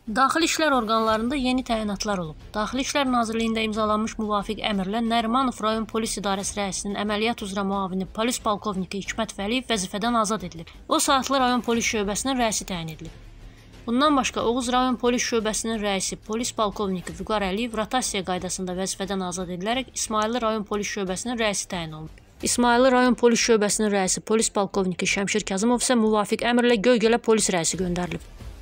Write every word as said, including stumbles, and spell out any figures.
Daxili İşlər orqanlarında yeni təyinatlar olub. Daxili İşlər Nazirliyində imzalanmış müvafiq əmrlə Nərimanov rayon polis idarəsi rəisinin əməliyyat üzrə müavini polis polkovniki Hikmət Vəliyev vəzifədən azad edilib. O Saatlı rayon polis şöbəsinin rəisi təyin edilib. Bundan başqa Oğuz rayon polis şöbəsinin rəisi polis polkovniki Vüqar Əliyev rotasiya qaydasında vəzifədən azad edilərək İsmayıllı rayon polis şöbəsinin rəisi təyin olunub. İsmayıllı rayon polis şöbəsinin rəisi polis polkovniki Şəmşir Kazımov isə müvafiq əmrlə Göygölə polis rəisi göndərilib.